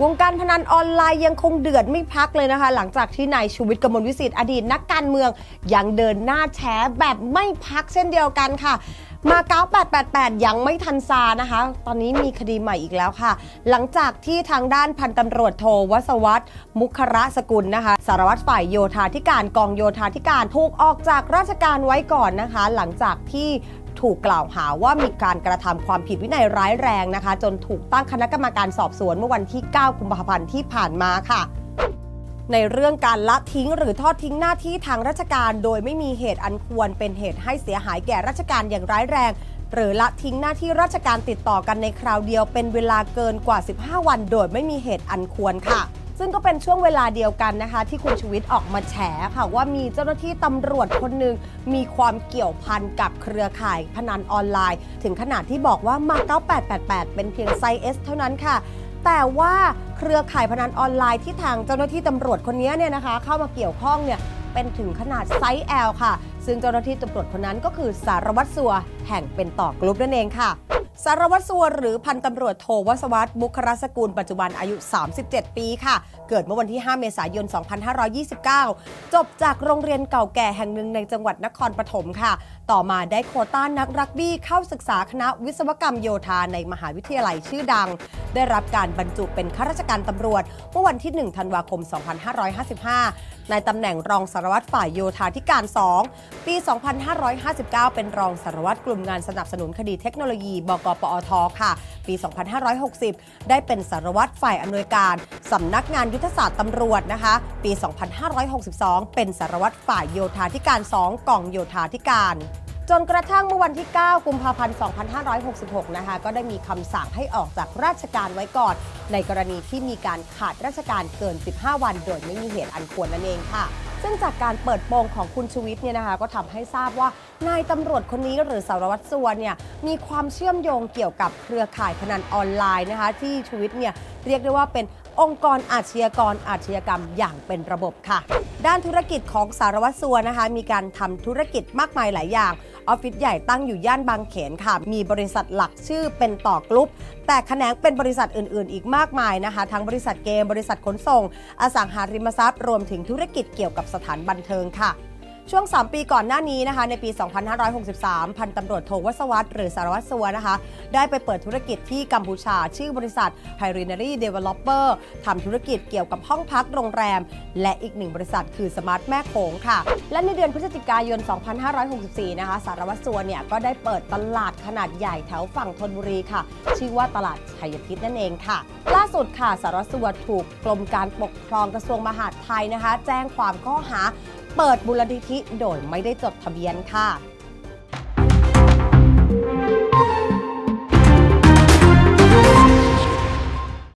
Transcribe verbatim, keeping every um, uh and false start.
งการพนันออนไลน์ยังคงเดือดไม่พักเลยนะคะหลังจากที่นายชูวิทย์ กมลวิสิทธิ์อดีตนักการเมืองยังเดินหน้าแฉแบบไม่พักเช่นเดียวกันค่ะมาเก๊าแปดแปดแปดยังไม่ทันซานะคะตอนนี้มีคดีใหม่อีกแล้วค่ะหลังจากที่ทางด้านพันตำรวจโทวสวัสดิ์มุขระสกุลนะคะสารวัตรฝ่ายโยธาธิการกองโยธาธิการถูกออกจากราชการไว้ก่อนนะคะหลังจากที่ถูกกล่าวหาว่ามีการกระทำความผิดวินัยร้ายแรงนะคะจนถูกตั้งคณะกรรมการสอบสวนเมื่อวันที่เก้ากุมภาพันธ์ที่ผ่านมาค่ะในเรื่องการละทิ้งหรือทอดทิ้งหน้าที่ทางราชการโดยไม่มีเหตุอันควรเป็นเหตุให้เสียหายแก่ราชการอย่างร้ายแรงหรือละทิ้งหน้าที่ราชการติดต่อกันในคราวเดียวเป็นเวลาเกินกว่าสิบห้าวันโดยไม่มีเหตุอันควรค่ะซึ่งก็เป็นช่วงเวลาเดียวกันนะคะที่คุณชูวิทย์ออกมาแฉค่ะว่ามีเจ้าหน้าที่ตำรวจคนหนึ่งมีความเกี่ยวพันกับเครือข่ายพนันออนไลน์ถึงขนาดที่บอกว่ามาเก๊าแปดแปดแปดเป็นเพียงไซส์ เอส เท่านั้นค่ะแต่ว่าเครือข่ายพนันออนไลน์ที่ทางเจ้าหน้าที่ตำรวจคนนี้เนี่ยนะคะเข้ามาเกี่ยวข้องเนี่ยเป็นถึงขนาดไซส์ แอล ค่ะซึ่งเจ้าหน้าที่ตำรวจคนนั้นก็คือสารวัตรสัวแห่งเป็นต่อกรุ๊ปนั่นเองค่ะสารวัตรสัวหรือพันตำรวจโทวสวัสดิ์มุขระสกุลปัจจุบันอายุสามสิบเจ็ดปีค่ะเกิดเมื่อวันที่ห้าเมษายนสองพันห้าร้อยยี่สิบเก้าจบจากโรงเรียนเก่าแก่แห่งหนึ่งในจังหวัดนครปฐมค่ะต่อมาได้โควต้านักรักบี้เข้าศึกษาคณะวิศวกรรมโยธาในมหาวิทยาลัยชื่อดังได้รับการบรรจุเป็นข้าราชการตำรวจเมื่อวันที่หนึ่งธันวาคมสองพันห้าร้อยห้าสิบห้าในตำแหน่งรองสารวัตรฝ่ายโยธาธิการสองปีสองพันห้าร้อยห้าสิบเก้าเป็นรองสารวัตรกลุ่มงานสนับสนุนคดีเทคโนโลยีบก.ปอท.ค่ะปีสองพันห้าร้อยหกสิบได้เป็นสารวัตรฝ่ายอำนวยการสำนักงานยุทธศาสตร์ตำรวจนะคะปีสองพันห้าร้อยหกสิบสองเป็นสารวัตรฝ่ายโยธาธิการสองกองโยธาธิการจนกระทั่งเมื่อวันที่เก้ากุมภาพันธ์สองพันห้าร้อยหกสิบหกนะคะก็ได้มีคำสั่งให้ออกจากราชการไว้ก่อนในกรณีที่มีการขาดราชการเกินสิบห้าวันโดยไม่มีเหตุอันควรนั่นเองค่ะซึ่งจากการเปิดโปงของคุณชูวิทย์เนี่ยนะคะก็ทำให้ทราบว่านายตำรวจคนนี้หรือสารวัตรสัวเนี่ยมีความเชื่อมโยงเกี่ยวกับเครือข่ายพนันออนไลน์นะคะที่ชูวิทย์เนี่ยเรียกได้ว่าเป็นองค์กรอาชญากรอาชญากรรมอย่างเป็นระบบค่ะด้านธุรกิจของสารวัตรสัวนะคะมีการทำธุรกิจมากมายหลายอย่างออฟฟิศใหญ่ตั้งอยู่ย่านบางเขนค่ะมีบริษัทหลักชื่อเป็นต่อกรุ๊ปแต่แขนงเป็นบริษัทอื่นๆอีกมากมายนะคะทั้งบริษัทเกมบริษัทขนส่งอสังหาริมทรัพย์รวมถึงธุรกิจเกี่ยวกับสถานบันเทิงค่ะช่วงสามปีก่อนหน้านี้นะคะในปีสองพันห้าร้อยหกสิบสามพันตำรวจโทวสวัสดิ์หรือสารวัตรสัวนะคะได้ไปเปิดธุรกิจที่กัมพูชาชื่อบริษัท Pioneer Developer ทำธุรกิจเกี่ยวกับห้องพักโรงแรมและอีกหนึ่งบริษัทคือสมาร์ทแม่โขงค่ะและในเดือนพฤศจิกายนสองพันห้าร้อยหกสิบสี่นะคะสารวัตรสัวเนี่ยก็ได้เปิดตลาดขนาดใหญ่แถวฝั่งธนบุรีค่ะชื่อว่าตลาดชัยพฤกษ์นั่นเองค่ะล่าสุดค่ะสารวัตรสัวถูกกรมการปกครองกระทรวงมหาดไทยนะคะแจ้งความข้อหาเปิดมูลนิธิโดยไม่ได้จดทะเบียนค่ะ